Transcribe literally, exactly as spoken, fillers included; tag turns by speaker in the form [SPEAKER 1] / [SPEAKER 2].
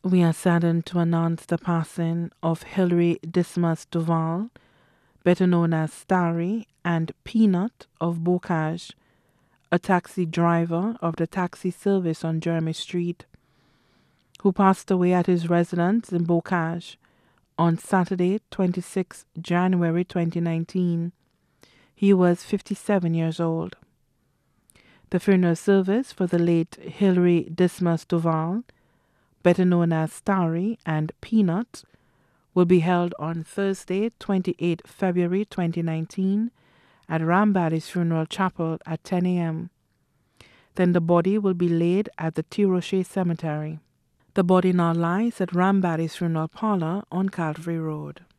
[SPEAKER 1] We are saddened to announce the passing of Hilary Dismas Duval, better known as Starry and Peanut of Bocage, a taxi driver of the taxi service on Jeremy Street, who passed away at his residence in Bocage on Saturday, the twenty-sixth of January twenty nineteen. He was fifty-seven years old. The funeral service for the late Hilary Dismas Duval, better known as Starry and Peanut, will be held on Thursday, the twenty-eighth of February twenty nineteen at Rambady's Funeral Chapel at ten a m Then the body will be laid at the Tiroche Cemetery. The body now lies at Rambady's Funeral Parlor on Calvary Road.